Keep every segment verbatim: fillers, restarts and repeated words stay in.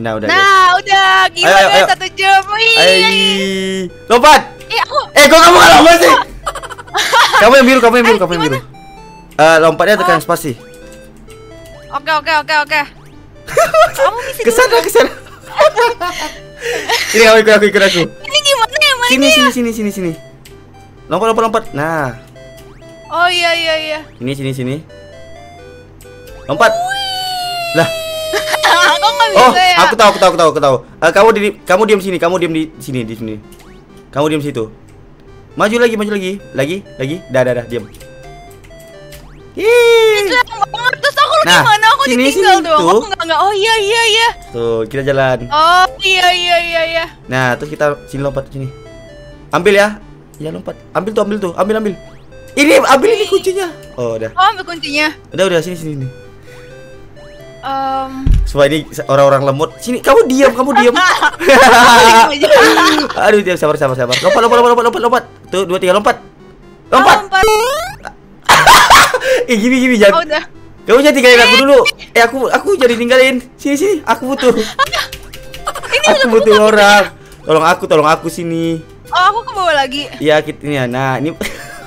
Nah, udah. Nah, guys. udah. Gila ayo, ayo, guys, ayo. satu jam. Ayo. Lompat. Eh, aku. Eh, kok kamu nggak lompat sih? Kamu yang biru, kamu yang biru, kamu yang biru. Eh, lompatnya tekan spasi. Oke, oke, oke, oke. Kamu misi dulu. Kesana, kesana. Ini aku ikut, aku ikut aku. Ini gimana ya mainnya? Sini, sini, sini, sini, sini. Lompat, lompat, lompat. Nah. Oh iya, iya, iya. Ini, sini, sini. Lompat. Lah. Kok nggak bisa Oh, ya? aku tahu, aku tahu, aku tahu, aku tahu. Eh, kamu di, kamu diam sini, kamu diam di sini, di sini. Kamu diam situ. Maju lagi, maju lagi, lagi, lagi. Dah, dah, dah, diam. Itu yang banget. Terus aku Nah, gimana? Aku sini, ditinggal sini, dong. tuh. Aku nggak nggak. Oh iya, iya, iya. Tuh, kita jalan. Oh iya, iya, iya, iya. Nah, terus kita sini lompat sini. Ambil ya. Ya lompat. Ambil tuh, ambil tuh, ambil, ambil. Ini ambil ini kuncinya. Oh, udah. Oh, ambil kuncinya. Udah, udah sini, sini, sini. Um, Supaya ini orang-orang lemot. Sini, kamu diam, kamu diam. Aduh, diam, sabar, sabar, sabar. Lompat, lompat, lompat, lompat, lompat. Tuh, dua, tiga, lompat. Lompat. lompat. Eh, gini, gini, Oh, jangan. udah. Kamu jangan tinggalin aku dulu. Eh, aku, aku jadi tinggalin. Sini, sini, aku butuh. Ini Aku butuh orang. Tolong aku, tolong aku sini. Oh, aku ke bawah lagi. Iya, kita ini. Nah, ini.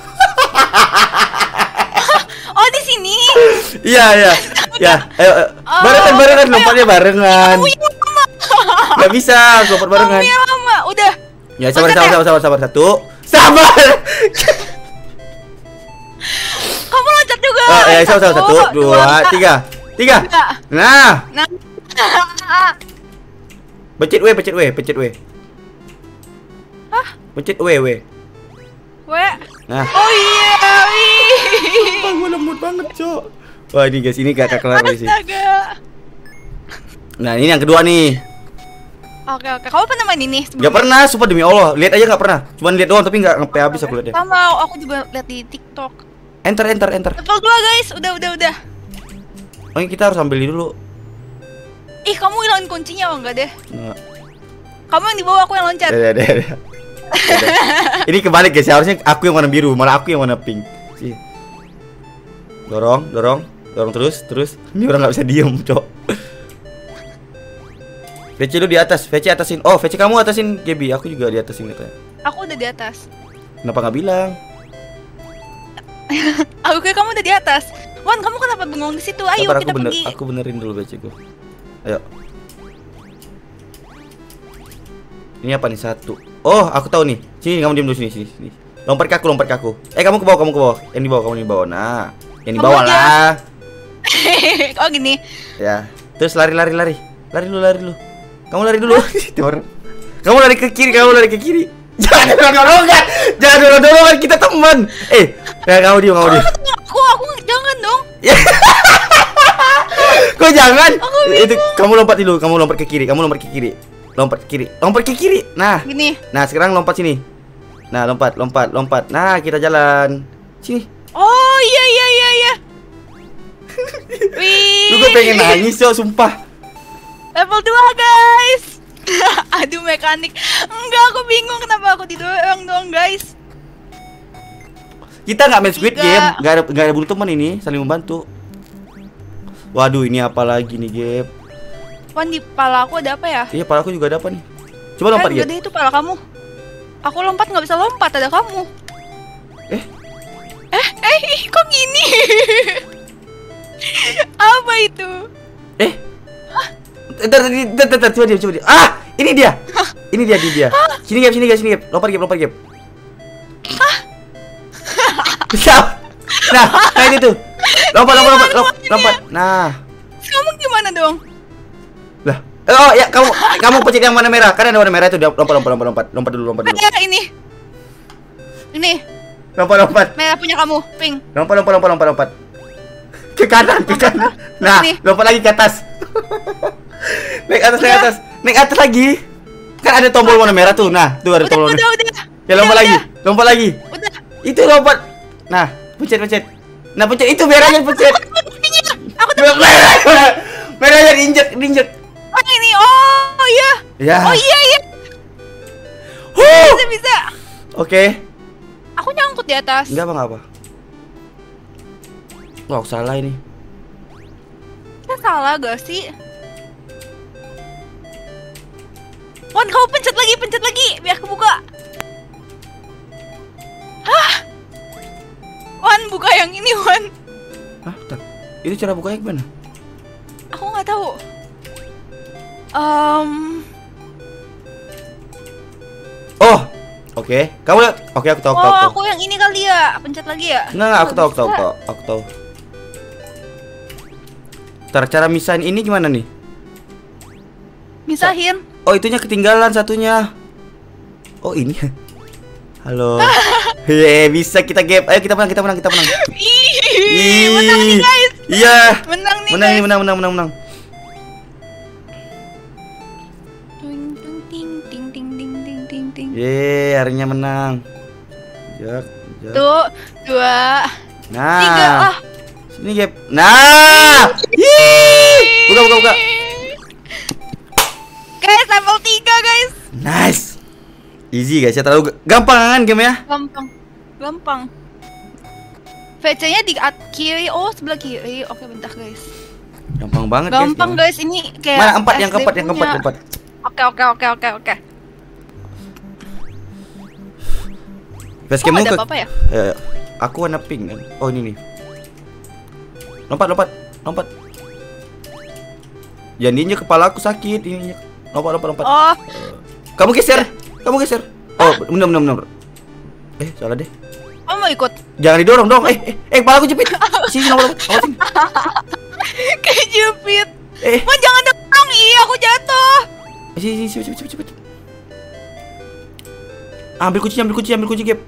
Oh, di sini. Iya, iya. Ya, ayo, ayo. Barengan, barengan, lompatnya barengan. Kamu yang lama. Gak bisa, lompat barengan. Kamu yang lama. Udah. Ya, sabar, Loncat sabar, ya? sabar, sabar, sabar. Satu. Sabar. Kamu loncat juga. Oh, ya, sabar, sabar. Satu, dua, tiga. Tiga. Nah. Nah. Pencet W, pencet W, pencet W. Hah? Pencet W, W. We. Nah. Oh iya. Wih. Gue lembut banget, Cok. Wah, ini guys, ini gak kelar sih. Astaga. Nah, ini yang kedua nih. Oke, oke. Kamu pernah main ini? Gak pernah, sumpah demi Allah. Lihat aja gak pernah. Cuman lihat doang tapi gak sampai habis aku lihatnya. Sama, aku juga lihat di TikTok. Enter, enter, enter. Level dua guys. Udah, udah, udah. Oh, kita harus ambil ini dulu. Ih, kamu hilangin kuncinya apa enggak deh? Nah. Kamu yang di bawah, aku yang loncat. Deh, deh, deh. Ini kebalik guys, harusnya aku yang warna biru, malah aku yang warna pink. Sih. Dorong, dorong, dorong terus, terus. Ini orang nggak bisa diem, Cok. V C lu di atas, V C atasin. Oh, V C kamu atasin, Gaby. Aku juga di atasin katanya. Aku udah di atas. Kenapa nggak bilang? Aku kira kamu udah di atas. Wan, kamu kenapa bengong di situ? Ayo Sabar, kita aku bener, pergi. aku benerin dulu V C ku. Ayo. Ini apa nih satu? Oh, aku tahu nih. Sini, kamu diem dulu sini, sini, sini. Lompat ke aku, lompat ke aku. Eh, kamu ke bawah, kamu ke bawah. Yang di bawah, kamu di bawah. Nah, yang di Kamu bawah aja. lah. Oh gini. Ya. Terus lari, lari, lari. Lari dulu, lari dulu. Kamu lari dulu. Kamu lari ke kiri, kamu lari ke kiri. Jangan dorong-dorongan. Jangan dorong-dorongan, kita teman. Eh, ya, kamu diem, kamu diem. Aku, aku jangan dong. Kok jangan? Aku Itu kamu lompat dulu, kamu lompat ke kiri, kamu lompat ke kiri. Lompat ke kiri. Lompat ke kiri. Nah. Gini. Nah, sekarang lompat sini. Nah, lompat, lompat, lompat. Nah, kita jalan. Sini. Oh iya iya iya iya. Wih. Lu gue pengen nangis, Cok, sumpah. Level dua guys. Aduh mekanik. Enggak, aku bingung kenapa aku didorong dong guys. Kita nggak main Squid Tiga. Game, nggak ada nggak ada bunuh teman ini, saling membantu. Waduh, ini apa lagi nih, Gap? Wan, di pala aku ada apa ya? Iya, pala aku juga ada apa nih? Coba lompat, Eh, Gap. gede itu pala kamu. Aku lompat nggak bisa lompat, ada kamu. Eh, Eh, eh, ih, kok gini? Apa itu? eh. Entar, entar, entar, coba dia, coba dia. Ah, ini dia. Ini dia, ini dia. Sini, Gap, sini, Gap, sini, Gap. Lompat, Gap, lompat, Gap. Bisa. Nah, nah ini tuh. Lompat, lompat, lompat, lompat, lompat. Nah. Kamu gimana dong? Lah. Oh, ya, kamu kamu pencet yang warna merah. Kan ada warna merah itu. Lompat, lompat, lompat, lompat. Lompat dulu, lompat dulu. Eh, ini. Ini, Lompat, lompat. merah punya kamu, pink. Lompat, lompat, lompat, lompat, lompat. Ke kanan, ke kanan. Nah, Ini. lompat lagi ke atas. Naik atas, naik atas. Naik atas lagi. Kan ada tombol warna merah tuh. Nah, tuh ada Udah, tombol. udah, udah. Ya, lompat Udah, lagi. udah. Lompat lagi. Udah. Itu lompat. Nah, pencet, pencet. Nah, pencet itu merahnya pencet. Aku tuh Merah. Merahnya diinjek, diinjek. oh, ini. Oh, iya. Ya. Oh, iya, iya. Huh. Bisa, bisa. Oke. Aku nyangkut di atas. Enggak apa, enggak apa. Wah, aku salah ini. Kita salah gak sih? Wan, kamu pencet lagi, pencet lagi, biar kebuka. Hah? Wan, buka yang ini, Wan. Hah, bentar. Itu cara bukanya gimana? Aku nggak tahu. Um, Oh, oke. Kamu lihat? Oke, aku tahu, aku oh, tahu. aku yang ini kali ya, pencet lagi ya. Enggak, enggak, aku tahu, aku tahu, aku tahu, aku tahu. Ntar, cara misahin ini gimana nih? Misahin. Oh, itunya ketinggalan satunya. Oh, ini. Halo. Hehe, bisa kita gap. Ayo kita menang, kita menang, kita menang. Ih, menang nih guys. Iya. Menang nih Menang guys. nih, menang, menang, menang, menang. Ting ting ting ting ting ting ting ting. Yeay, harinya menang. Jak, jak. Tuh, dua, Nah. tiga. Ah. Sini gap. Nah. Yeay. Buka, buka, buka. Guys, level tiga guys. Nice. Easy guys, ya terlalu gampang kan game ya? Gampang, gampang. V C-nya di at kiri, oh sebelah kiri. Oke, bentar guys. Gampang banget Gampang guys. guys, ini kayak. Mana empat yang S D keempat, yang keempat, punya. keempat. Oke, oke, oke, oke, oke. Facecam Oh, ke. ada apa-apa ya? Eh, aku warna pink kan. Oh, ini nih. Lompat, lompat, lompat. Jangan diinjek, kepala aku sakit ini. Lompat, lompat, lompat. Oh, Kamu geser. Kamu geser. Oh, benar, benar, benar. Eh, salah deh. kamu mau ikut? Jangan didorong dong. Eh, eh, eh, kepala aku jepit. Sini, lompat, lompat. Awasin. Kejepit. Eh, Wah, jangan dorong, iya aku jatuh. sini, sini, cepet, cepet, cepet. Ambil kunci, ambil kunci, ambil kunci, Gap.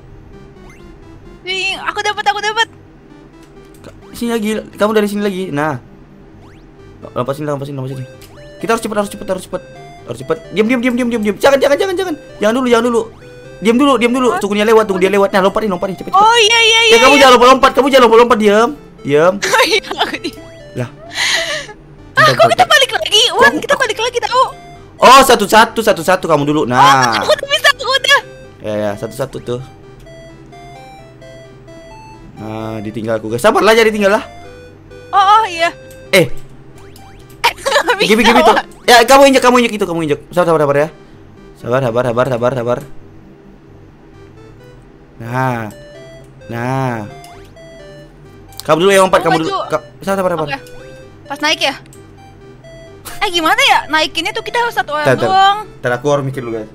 Ih, aku dapat, aku dapat. Sini lagi, kamu dari sini lagi. Nah. Lompat sini, lompat sini, lompat sini. Kita harus cepat, harus cepat, harus cepat. Harus cepat. Diam, diam, diam, diam, diam, diam. Jangan, jangan, jangan, jangan. Jangan dulu, jangan dulu. Diam dulu, diam dulu. Tunggu dia lewat, tunggu dia lewat. Nah, lompatin, lompatin, cepet, cepet. Oh iya iya iya. Eh, kamu iya. jangan lompat-lompat, kamu jangan lompat-lompat, diam. Diam. Oh iya, aku di. Lah. Ah, Bentar, kok kita bentar. balik lagi? Wan, kita balik lagi tahu. Oh, satu-satu, satu-satu kamu dulu. Nah. Aku udah bisa, aku udah. Ya, ya, satu-satu tuh. Nah, ditinggal aku, guys. Sabarlah, jadi tinggal lah. Oh, oh iya. Eh, Bisa, Gibi, gibi tuh. Wan. Ya, kamu injek, kamu injek itu, kamu injek. Sabar, sabar, sabar ya. Sabar, sabar, sabar, sabar, sabar. Nah. Nah. Kamu dulu yang lompat, Kamu kamu dulu. maju. Ka- Sabar, sabar, sabar. Oke. Pas naik ya? Eh, gimana ya? Naikinnya tuh kita harus satu orang Bentar, bentar. doang. Ntar aku harus mikir dulu, guys.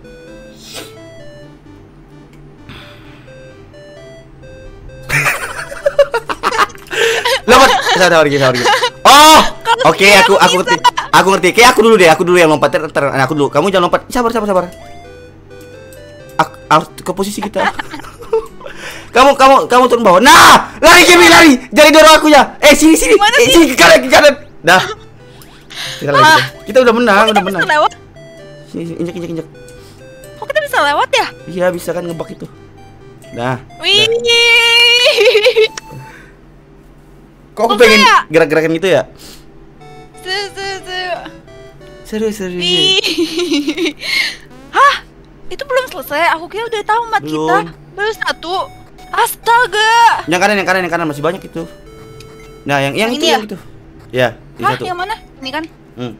Lompat. Sabar, sabar, sabar, sabar. Oh, oke, aku aku ngerti. Aku ngerti. Kayak aku dulu deh, aku dulu yang lompat. Ter, ter, nah, aku dulu. Kamu jangan lompat. Sabar, sabar, sabar. Aku harus ke posisi kita. Kamu, kamu, kamu turun bawah. Nah, lari Kimi, lari. Jadi dorong aku ya. Eh, sini, sini. Gimana Eh, sih? sini ke kanan, ke kanan. Dah. Kita lagi. Ah. Kita. Kita udah menang, Kok udah kita menang. bisa lewat? Sini, sini, injek, injek, injek. Kok kita bisa lewat ya? Iya, bisa kan ngebak itu. Nah. Wih. Kok aku Oke pengen ya? gerak-gerakan gitu ya? Se se se. Seru, seru. Wih. Hah? Itu belum selesai. Aku kira udah tahu mat kita. Belum. Baru satu. Astaga. Yang kanan, yang kanan, yang kanan masih banyak itu. Nah, yang yang, Yang itu ini yang ya? itu. Ya, ini Hah, satu. yang mana? Ini kan? Hmm.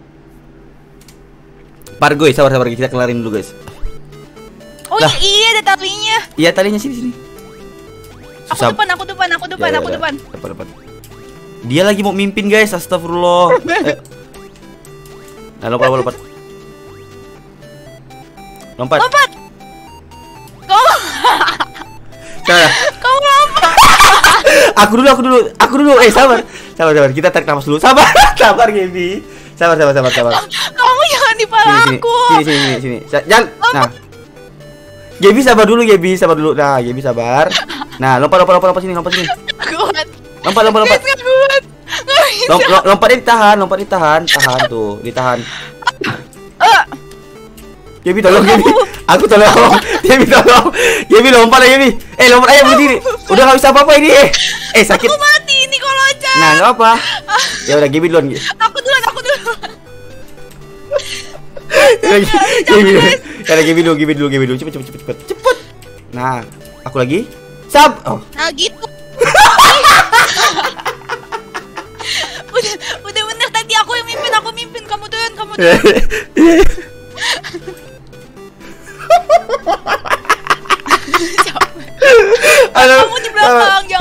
Par guys, sabar sabar kita kelarin dulu guys. Oh Lah. iya, ada talinya. Iya, talinya sini sini. Aku Susah. depan, aku depan, aku depan, Ya, ya, aku ya. depan. Depan, depan. Dia lagi mau mimpin guys, astagfirullah. Eh. Nah, lompat, lompat, lompat. Lompat. Lompat. Kau, Sabar. kau lompat. Aku dulu, aku dulu, aku dulu. Eh, sabar. Sabar, sabar. Kita tarik nafas dulu. Sabar. Sabar, Gaby. Sabar, sabar, sabar, sabar. Kamu jangan di pala Sini, sini. aku. Sini, sini, sini, sini. Sa- Jangan. Nah. Gaby sabar dulu, Gaby. Sabar dulu. Nah, Gaby sabar. Nah, lompat, lompat, lompat, lompat sini, lompat sini. Kuat. Lompat, lompat, lompat. Guys, nggak kuat. Nggak bisa. Lom, lom, lompatnya ditahan, lompat ditahan, tahan tuh, ditahan. Eh, Gaby tolong, Gaby. Aku tolong. Gaby tolong. Gaby lompat lah, Gaby. Eh, lompat aja berdiri. Udah nggak bisa apa-apa ini. Eh, eh sakit. Aku mati ini kalau loncat. Nah, nggak apa. Ya udah, Gaby duluan. Aku duluan, aku duluan. Gaby dulu. Ya udah, Gaby dulu, Gaby dulu, Gaby dulu. Cepet, cepet, cepet, cepet. Cepet. Nah, aku lagi. Sab. Oh. Nah gitu. udah, udah bener tadi aku yang mimpin, aku mimpin. Kamu turun, kamu turun.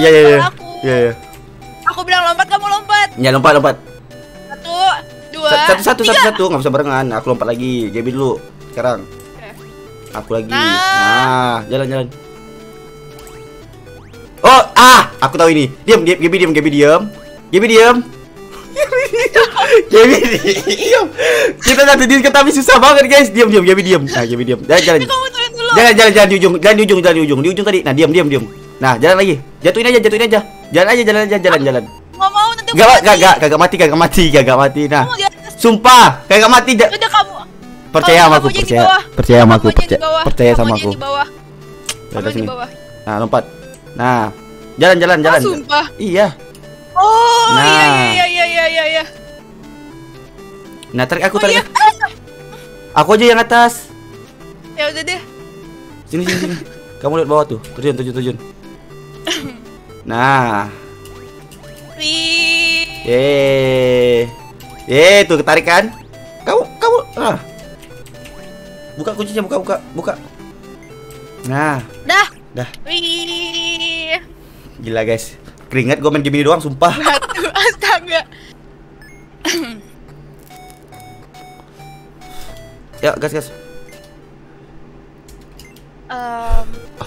Iya iya iya. aku. Iya iya. Aku bilang lompat, kamu lompat. Ya lompat lompat. Satu, dua, Satu satu tiga. satu satu nggak bisa barengan. Aku lompat lagi. Gaby dulu. Sekarang. Oke. Aku lagi. Nah. Nah, jalan jalan. Oh, ah, aku tahu ini. Diam, diam, Gaby diam, Gaby diam. Gaby diam. Gaby diam. Kita satu di tapi susah banget, guys. Diam, diam, Gaby diam. Nah, Gaby diam. Jalan, jalan. Ini kamu turun dulu. Jalan, jalan, jalan di ujung. Jalan di ujung, jalan di ujung. Di ujung tadi. Nah, diam, diam, diam. Nah, jalan lagi. Jatuhin aja, jatuhin aja. Jalan aja, jalan aja, jalan, jalan. Nggak mau nanti aku Gak, mati. gak, gak, kagak mati, kagak mati, kagak mati. Nah, Kamu di atas. sumpah, kagak mati. ja- Udah kamu. Percaya Kamu- sama aku, kamu aja di percaya. bawah. Percaya sama aku, Kamu aja di percaya. bawah. Percaya Kamu sama aja aku. di bawah. Udah Kamu di sini. bawah. Nah, lompat. Nah, jalan, jalan, jalan. Oh, sumpah. Iya. Oh, Nah. iya iya iya iya iya iya. Nah, tarik aku, Oh, tarik. iya. Aku aja yang atas. Ya udah deh. Sini, sini, sini. Kamu lihat bawah tuh. Terjun, terjun, terjun. Nah, Wih. yeay. Yeay, tuh ketarik kan? Kamu, kamu. Ah. Buka kuncinya, buka, buka, buka. Nah, Dah. dah. Wih. Gila, guys. Keringat gue main game ini doang, sumpah. Batu, astaga. Ya, gas, gas. Em,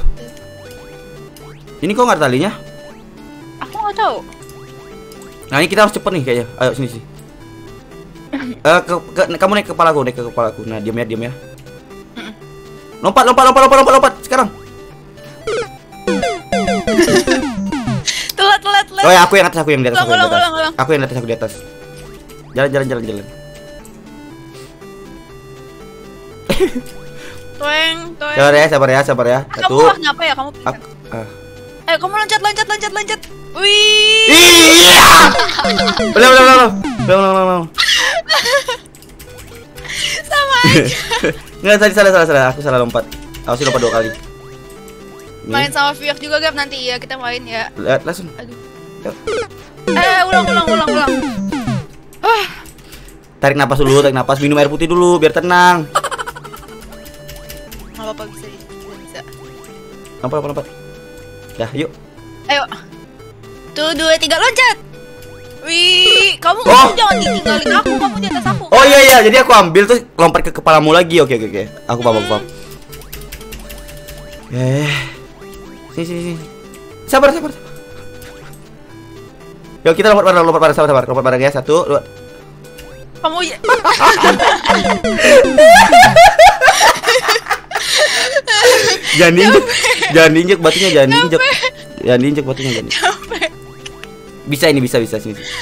Ini kok nggak ada talinya? aku nggak tahu. Nah, ini kita harus cepet nih kayaknya. Ayo sini sih. Eh, ke, ke- kamu naik ke kepalaku, naik ke kepalaku. Nah, diam ya, diam ya. Lompat, lompat, lompat, lompat, lompat, lompat. Sekarang. Telat telat telat. Oh ya, aku yang atas, aku yang di atas, aku yang di Ulang, atas. ulang, ulang, ulang. Aku yang di atas, aku di atas. Jalan, jalan, jalan, jalan. Toeng, toeng. Sabar ya, sabar ya, sabar ya. Ah, Satu. kamu ah, kenapa ya kamu? pingsan. Aku, ah. Ayo kamu loncat loncat loncat loncat. Wih. Iya. Belum, belum, belum, belum, belum, belum. Sama aja. Nggak, tadi salah, salah, salah. Aku salah lompat. Aku sih lompat dua kali. Main Nih, sama Fiak juga Gap nanti ya kita main ya. lihat langsung. Aduh. Yuk. Eh ulang ulang ulang ulang. Ah, Tarik napas dulu, tarik napas, minum air putih dulu biar tenang. nggak apa-apa bisa bisa bisa. Lompat, lompat, lompat. Dah, yuk. Ayo. Tuh dua tiga loncat. Wih, kamu, Oh. kamu jangan ditinggalin aku, kamu di atas aku. Oh iya iya, jadi aku ambil terus lompat ke kepalamu lagi. Oke oke oke. Aku paham, aku paham. Eh. Sini sini sini. Sabar sabar. sabar. Yuk kita lompat bareng, lompat bareng, sabar sabar. Lompat bareng ya. Satu, dua. Kamu ya. Jangan diinjek. Jangan diinjek batunya, jangan diinjek. Jangan diinjek batunya, jangan. Capek. Bisa ini bisa bisa sini. sini.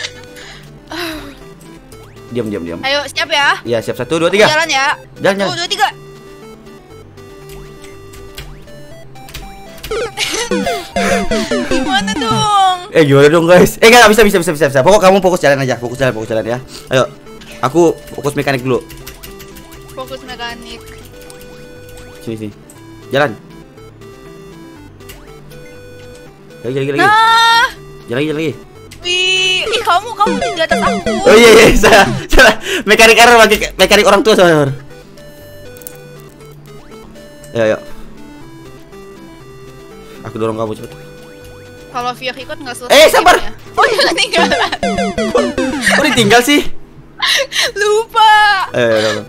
Diam diam diam. Ayo siap ya. Ya, siap. Satu, dua, tiga. Jalan ya. Jalan, Satu jalan. dua tiga. Gimana dong? Eh gimana dong guys? Eh enggak bisa bisa bisa bisa bisa. Pokok kamu fokus jalan aja, fokus jalan, fokus jalan ya. Ayo. Aku fokus mekanik dulu. Fokus mekanik. Sini sini. Jalan. Lagi lagi lagi. Nah, Jalan lagi jalan lagi. wih, ih kamu kamu di atas aku. Oh iya iya, salah. Salah. Mekanik error lagi, mekanik orang tua salah. Ayo ayo. Aku dorong kamu cepet. Kalau Fiak ikut nggak selesai. Eh, sabar. gamenya. Oh jangan tinggal. Kok ditinggal sih? Lupa. Eh, ayo, ayo.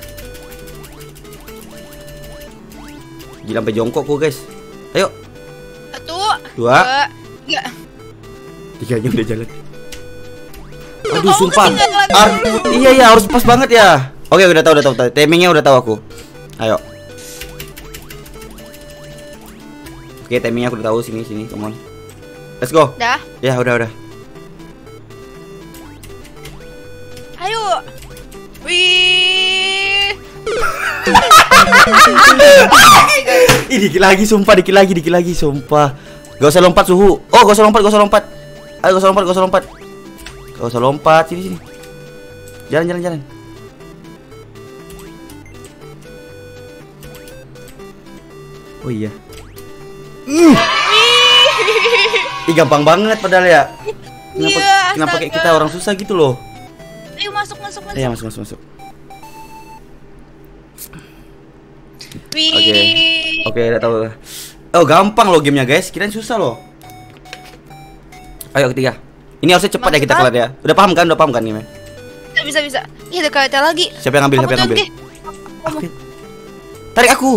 Gila sampai jongkok ku guys. Ayo. Satu. Dua. Tiga. Tiganya udah jalan. Aduh Kamu sumpah. ketinggalan Ar dulu. iya iya harus pas banget ya. Oke udah tahu udah tahu. tahu. Timingnya udah tahu aku. Ayo. Oke timingnya aku udah tahu sini sini. Come on. Let's go. Dah. Ya udah udah. Ayo. Wih. Ih dikit lagi sumpah dikit lagi dikit lagi sumpah. Gak usah lompat suhu. Oh gak usah lompat gak usah lompat. Ayo gak usah lompat gak usah lompat. Gak usah lompat sini sini. Jalan jalan jalan. Oh iya. Mm. Ih gampang banget padahal ya. Kenapa, Iya, kenapa kayak astaga. kita orang susah gitu loh? Ayo masuk masuk masuk. Iya masuk masuk masuk. Wih. Oke. Oke udah tahu. Oh gampang loh gamenya guys. Kirain susah loh. Ayo ketiga. Ini harusnya cepat ya kita Maksud kelar ya. Udah paham kan? Udah paham kan ini? Bisa bisa bisa. Ih, ada kereta lagi. Siapa yang ngambil? Siapa yang Kamu ngambil? duluan, Ki. Aku. Tarik aku.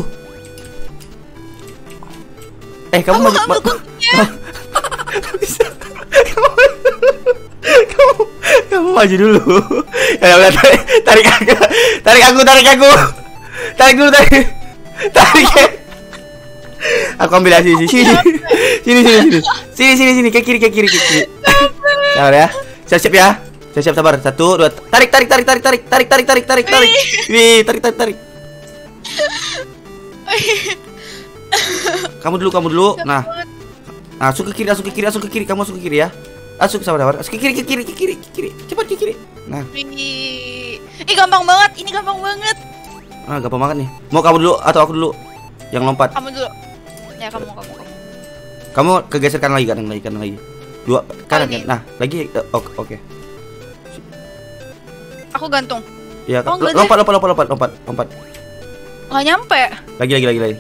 Eh, kamu Kamu maju. ambil ma- kuncinya. Bisa. Kamu, kamu, kamu maju dulu. Ya udah tarik, tarik aku, tarik aku, tarik aku, tarik dulu, tarik, tarik. Aku ambil sini, sini, sini, sini, sini, sini, sini, sini, sini, ke kiri, ke kiri, ke kiri. Sabar ya, siap-siap ya, siap-siap sabar. Satu, dua, tarik, tarik, tarik, tarik, tarik, tarik, tarik, tarik, tarik, tarik. Wih, tarik, tarik, tarik. Kamu dulu, kamu dulu. Nah, langsung ke kiri, langsung ke kiri, langsung ke kiri. Kamu langsung ke kiri ya. Langsung sabar, sabar. Ke kiri, ke kiri, ke kiri, ke kiri. Cepat ke kiri. Nah, Ih, Ih, gampang banget. Ini gampang banget. ah, gampang banget nih. Mau kamu dulu atau aku dulu? Yang lompat. Kamu dulu. Ya, kamu, kamu, kamu. Kamu kegeser kanan lagi, kanan lagi, kanan lagi. Dua kanan ini. kan. Nah, lagi eh, oke, oke. Aku gantung. Ya, Oh, enggak lompat, lompat, lompat, lompat, lompat, lompat. Nggak nyampe. Lagi, lagi, lagi, lagi.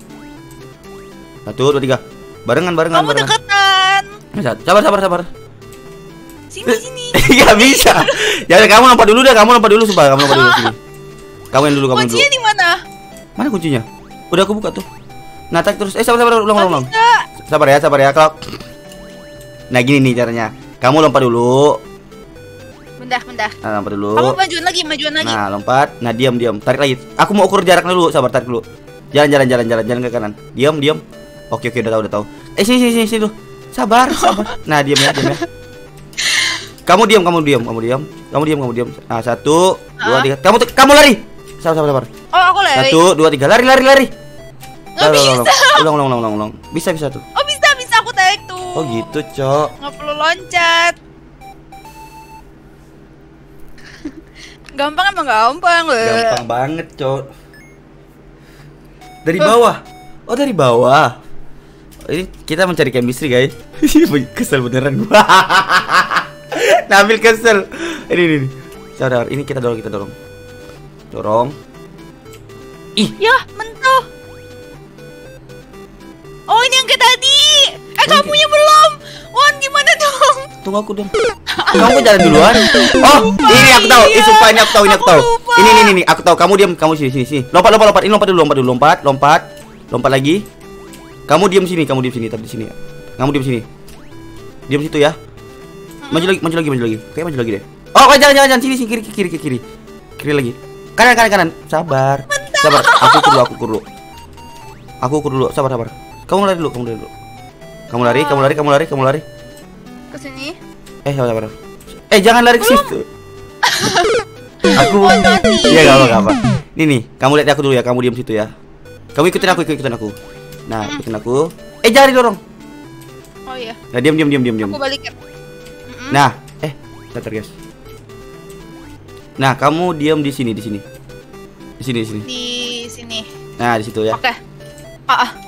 Satu, dua, tiga. Barengan, barengan, Kamu barengan. deketan. Sabar, sabar, sabar. Sini, sini. Gak bisa. Jangan kamu lompat dulu deh, kamu lompat dulu sumpah, kamu lompat dulu sini. Kamu yang dulu, kamu yang dulu. Kuncinya di mana? Mana kuncinya? Udah aku buka tuh. Nah, tarik terus. Eh, sabar, sabar, ulang, ulang, ulang. Nggak bisa. Sabar ya, sabar ya. Kalau Nah, gini nih caranya. Kamu lompat dulu. Bentar, bentar. Nah, lompat dulu. Kamu majuan lagi, majuan lagi. Nah, lompat. Nah, diam, diam. Tarik lagi. Aku mau ukur jarak dulu. Sabar, tarik dulu. Jalan, jalan, jalan, jalan, jalan ke kanan. Diam, diam. Oke, oke, udah tahu, udah tahu. Eh, sini, sini, sini, sini tuh. Sabar, sabar. Nah, diam ya, diam ya. Kamu diam, kamu diam, kamu diam. Kamu diam, kamu diam. Nah, satu, dua, Hah? tiga. Kamu tuh, kamu lari. Sabar, sabar, sabar. Oh, aku lari. Satu, dua, tiga. Lari, lari, lari. Nggak Ulang, ulang, bisa. ulang, ulang, ulang, ulang, ulang. Bisa, bisa tuh. Oh, bisa, bisa aku tarik tuh. Oh, gitu, Cok. Nggak perlu loncat. Gampang emang gampang loh. Gampang banget, Cok. Dari bawah. Oh, dari bawah. Ini kita mencari chemistry, guys. Kesel beneran gua. Nabil kesel. Ini, ini, ini. Saudara, ini kita dorong, kita dorong. Dorong. Ih, Ya, mentuh. Oh, ini yang kayak tadi. Eh, yang kamunya belum. Wan, gimana dong? tunggu aku dong. Kamu jalan duluan. Oh, ini aku tahu. Ini sumpah ini aku tahu, ini aku Aku tahu. lupa. Ini, ini, ini, aku tahu. Kamu diam, kamu sini, sini, sini. Lompat, lompat, lompat. Ini lompat dulu, lompat dulu, lompat, lompat. Lompat lagi. Kamu diam sini, kamu diam sini, tapi di sini. Kamu diam sini. Diam situ ya. Maju lagi, maju lagi, maju lagi. Oke, maju lagi deh. Oh, oh, jangan, jangan, jangan. Sini, sini, kiri, kiri, kiri, kiri. Kiri lagi. Kanan, kanan, kanan. Sabar. Sabar. Aku ukur dulu, aku ukur dulu. Aku ukur dulu. Sabar, sabar. Kamu lari dulu, kamu lari dulu. Kamu lari, kamu lari, kamu lari, kamu lari. Ke sini. Eh, sabar, sabar. Eh, jangan lari ke situ. Aku. Oh, nanti. Iya, gak apa, gak apa. Nih, nih. Kamu lihat aku dulu ya. Kamu diam situ ya. Kamu ikutin aku, ikutin aku. Nah, ikutin aku. Eh, jangan didorong. Oh iya. Nah, diam, diam, diam, diam, diam. Aku balikin. Mm-mm. Nah, eh, bentar guys. Nah, kamu diam di sini, di sini. Di sini, di sini. Di sini. Nah, di situ ya. Oke. Ah, ah.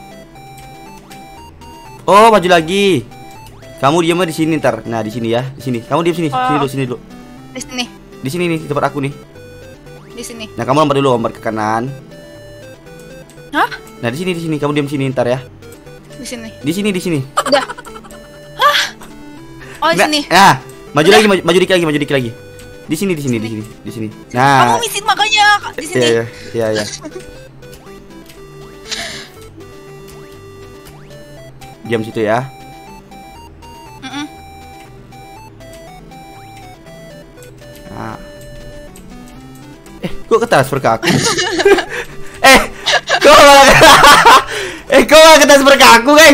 Oh, maju lagi. Kamu diamnya di sini ntar. Nah, di sini ya, di sini. Kamu diam sini, Oh. sini dulu, sini dulu. Di sini. Di sini nih, di tempat aku nih. Di sini. Nah, kamu lompat dulu, lompat ke kanan. Hah? Nah, di sini, di sini. Kamu diam sini ntar ya. Di sini. Di sini, di sini. Udah. Hah? Oh, di Nah, sini. nah, maju lagi, maju, maju dikit lagi, maju dikit lagi. Di sini, di sini, di sini, di sini. Nah, Kamu misin makanya di sini. iya, iya, iya, iya. Diam situ ya. Mm-mm. Nah. Eh, kok ke transfer ke aku? eh, kok malah Eh, kok malah ke transfer ke aku, guys?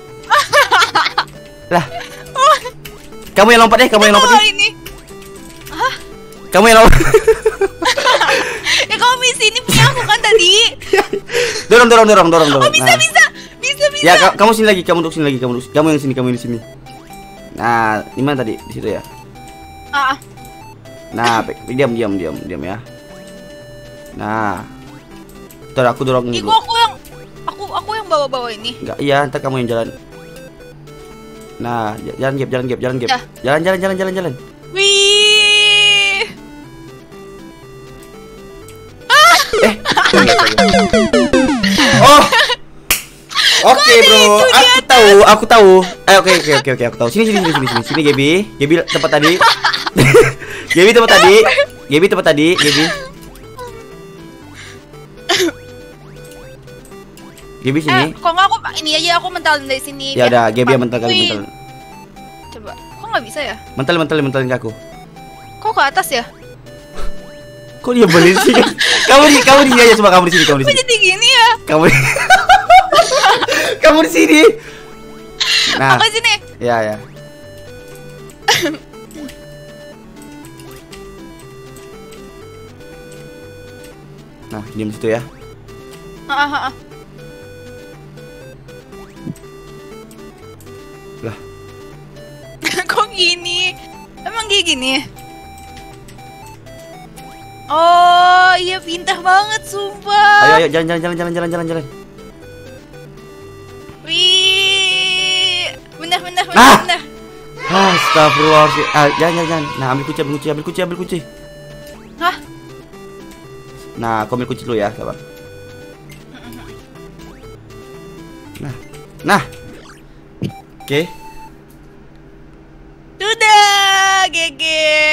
Lah. Kamu yang lompat deh, kamu yang lompat Oh, deh. ini. Kamu yang lompat. Ya kamu misin ini punya aku kan tadi. dorong, dorong, dorong, dorong, dorong. Oh, bisa, Nah. bisa. Bisa, bisa. Ya, ka- kamu sini lagi, kamu duduk sini lagi, kamu duduk. Kamu yang sini, kamu yang di sini. Nah, di mana tadi? Di situ ya. Ah, ah. Nah, pe- diam, diam, diam, diam ya. Nah. Ntar aku dorong Ih, dulu. kok aku yang aku aku yang bawa-bawa ini. Enggak, iya, ntar kamu yang jalan. Nah, j- jalan gap, jalan gap, jalan gap. Dah. Jalan, jalan, jalan, jalan, jalan. Wih. Eh. Oh. Oke, bro. Aku tahu tahu, aku tahu. Eh oke oke oke oke aku tahu. Sini sini sini sini sini sini Gaby. Gaby tempat tadi. Gaby tempat tadi. Gaby tempat tadi, Gaby. Gaby sini. Eh, kok nggak aku ini aja aku mentalin dari sini. Ya biar udah, Gaby cepat. mental kali Wih. mental. Coba, kok nggak bisa ya? Mental mental mentalin ke aku. Kok ke atas ya? Kok dia balik sih? Kamu di kamu di sini aja, coba kamu di sini, kamu di Kok sini. jadi gini ya? Kamu di kamu di sini. Nah, Aku sini. ya ya. Nah, diam situ ya. Ah, ah, ah. Lah, Kok gini? Emang kayak gini? Oh iya pintar banget sumpah. ayo ayo jalan jalan jalan jalan jalan jalan jalan. Wih, benar benar benar Ah! benar. Astagfirullahaladzim. Ah, jangan jangan jangan. Nah, ambil kunci, ambil kunci, ambil kunci, ambil kunci. Hah? Nah, aku ambil kunci dulu ya, sabar. Nah, nah. Oke. Sudah, G G.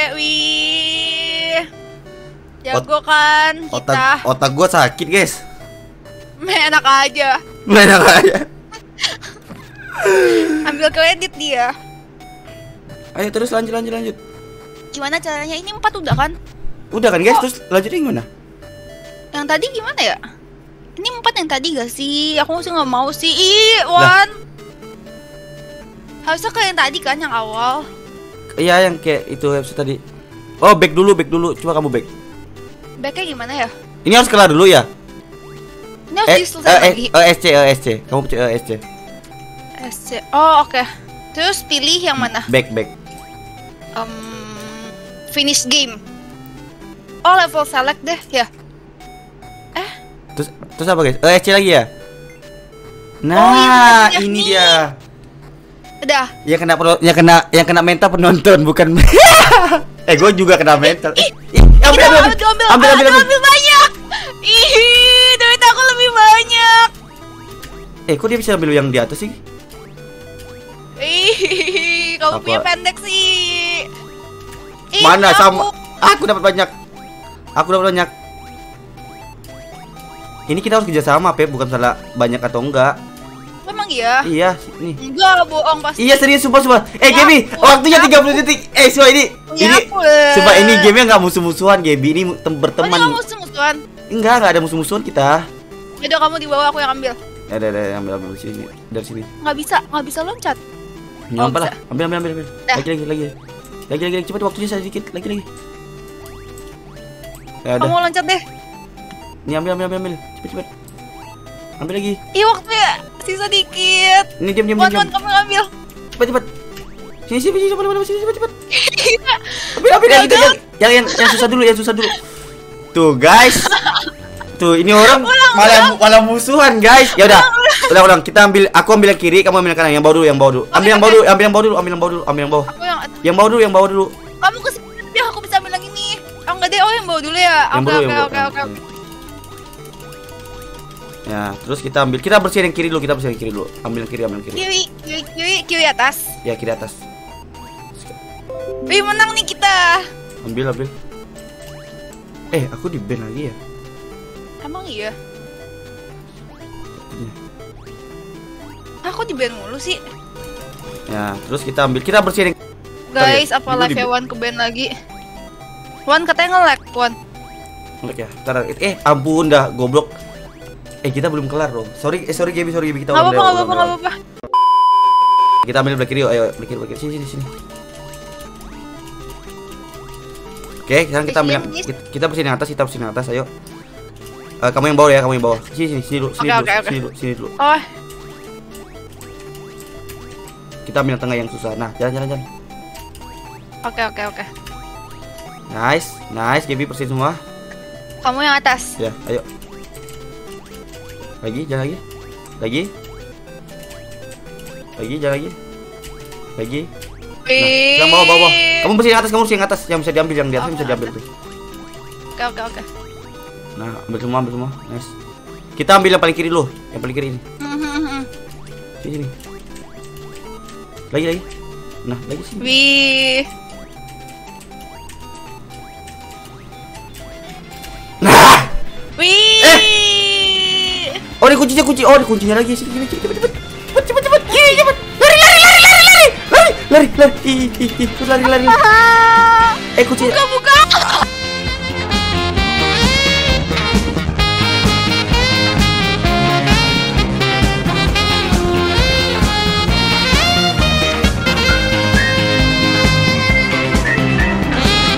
Wih. Jago kan kita. Otak otak gua sakit, guys. Meh, enak aja. Enak aja. Ambil kredit dia. Ayo terus lanjut lanjut lanjut. Gimana caranya? Ini empat udah kan? Udah kan, guys? Oh. Terus lanjutnya gimana? Yang tadi gimana ya? Ini empat yang tadi gak sih? Aku sih nggak mau sih. Ih, Wan. Harusnya kayak yang tadi kan, yang awal. Iya, yang kayak itu episode tadi. Oh, back dulu, back dulu. Coba kamu back. Backnya gimana ya? Ini harus kelar dulu ya? Ini harus Eh, diselesai eh, lagi. eh, E S C, E S C. Kamu pencet E S C. S C. Oh, oke. Terus pilih yang mana? Back, back. Um, finish game. Oh, level select deh, ya. Terus terus apa, guys? E S C lagi ya? Nah, Oh, yang tadi ini nih. dia. Udah. Yang kena penonton, yang kena yang kena mental penonton bukan. Eh, gue juga kena mental. Ih, ambil, ambil, ambil, Kita ambil, ambil, ambil, ambil, ambil, ambil. ambil banyak. Ih, duit aku lebih banyak. Eh, kok dia bisa ambil yang di atas sih? Ih, kamu Apa? punya pendek sih. Ih, Mana aku- sama? Aku dapat banyak. Aku dapat banyak. Ini kita harus kerjasama, Pep, bukan salah banyak atau enggak. Emang iya? Iya, nih. Enggak, bohong pasti. Iya serius, sumpah sumpah. Eh, Ya Gaby, ampun, waktunya ya tiga puluh detik. Eh, sumpah ini. Ya Ini ampun. sumpah ini gamenya nggak musuh-musuhan, Gaby. Ini tem- berteman. Teman. Kamu musuh-musuhan. Enggak, enggak ada musuh-musuhan kita. Yaudah kamu di bawah, aku yang ambil. Ya udah, udah, ambil ambil sini. Dari sini. Nggak bisa, nggak bisa loncat. Ini Oh, apa lah? bisa. Ambil ambil ambil ambil. Dah. Lagi lagi lagi. Lagi lagi lagi cepat, waktunya saya sedikit. Lagi lagi. Ya Kamu udah. loncat deh. Ini ambil ambil ambil ambil. Cepat cepat. Ambil lagi. Ih, waktunya sisa dikit. Ini diam diam Wan, diam. Wan, kamu ambil. Cepat cepat. Sini sini sini cepat cepat sini cepat cepat. Ambil ambil yang itu Gagal. yang yang yang yang susah dulu, yang susah dulu. Tuh, guys. Tuh, ini orang Ulang, malah malah musuhan, guys. Ya udah. Ulang ulang. Kita ambil, aku ambil yang kiri, kamu ambil yang kanan. Yang bawah dulu, yang bawah dulu. Ambil Oke, yang bawah oke. dulu, ambil yang bawah dulu, ambil yang bawah dulu, ambil yang bawah. Aku yang Yang bawah dulu, yang bawah dulu. kamu kesini biar aku bisa ambil yang ini. Oh enggak deh, oh yang bawa dulu ya. Yang Oke, bawah, oke, yang oke, bawah. oke. Ya, terus kita ambil, kita bersihin yang kiri dulu, kita bersihin yang kiri dulu. Ambil yang kiri, ambil yang kiri. Kiri, kiri, kiri, kiri atas. Ya, kiri atas. Wih, menang nih kita. Ambil, ambil. Eh, aku di ban lagi ya. Emang iya? Aku di ban mulu sih. Ya, terus kita ambil, kita bersihin yang Guys, ya, apa dulu live di- Wan ke ban lagi? Wan katanya nge-lag, Wan. Ngelek ya. Ntar, eh, ampun dah, goblok. Eh, kita belum kelar dong. Sorry, eh sorry Gaby, sorry Gaby, kita Nggak ulang, apa-apa, nggak ulang, apa-apa, nggak ulang. apa-apa. Kita ambil belah kiri, yuk. Ayo, belah kiri, belah kiri. Sini, sini, sini. Oke, sekarang kita ambil yang, Ini- kita, kita bersihin yang atas, kita bersihin yang atas, ayo. Eh, kamu yang bawah ya, kamu yang bawah. Sini, sini, sini dulu, sini Oke, dulu, oke, oke. sini dulu, sini dulu. Oh, Kita ambil yang tengah yang susah. Nah, jalan, jalan, jalan. oke, oke, oke. Nice, nice, Gaby bersihin semua. Kamu yang atas. Ya, ayo. Lagi, jalan lagi. Lagi. Lagi, jalan lagi. Lagi. Nah, yang bawah, bawah. Kamu bersihin yang atas, kamu bersihin yang atas. Yang bisa diambil, yang di atas Oke, bisa diambil tuh. Oke, oke, oke. Nah, ambil semua, ambil semua. Nice. Kita ambil yang paling kiri dulu, yang paling kiri ini. Hmm, hmm, hmm. Sini, sini. Lagi lagi. Nah, lagi sini. Wih. Nah. Wih. Eh. Oh, ini kuncinya kunci. Oh, ini kuncinya lagi sini. Sini, cepet cepet. Cepet cepet cepet. Ih, cepet. Lari lari lari lari lari. Lari lari lari. Ih ih ih. Lari lari. Ah. Eh, kuncinya. Buka buka